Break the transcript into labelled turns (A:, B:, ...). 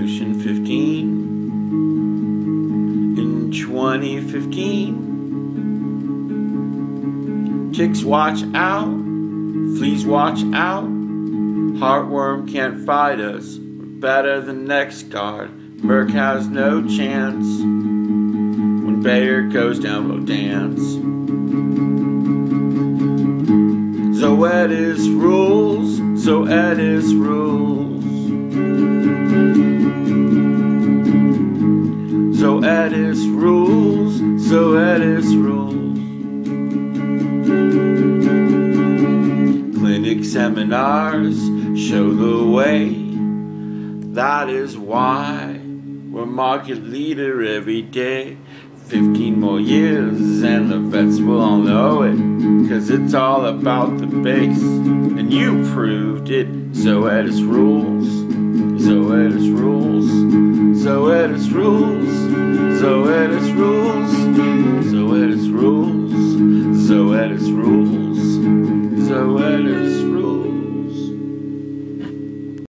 A: Resolution 15 in 2015. Ticks watch out, fleas watch out. Heartworm can't fight us, we're better than NextGuard. Merc has no chance. When Bayer goes down, we'll dance. Zoetis rules, Zoetis rules. Zoetis rules, Zoetis rules. Clinic seminars show the way. That is why we're market leader every day. 15 more years and the vets will all know it, 'cause it's all about the base, and you proved it. Zoetis rules, Zoetis rules, Zoetis rules, Zoetis rules, Zoetis rules, Zoetis rules, Zoetis rules.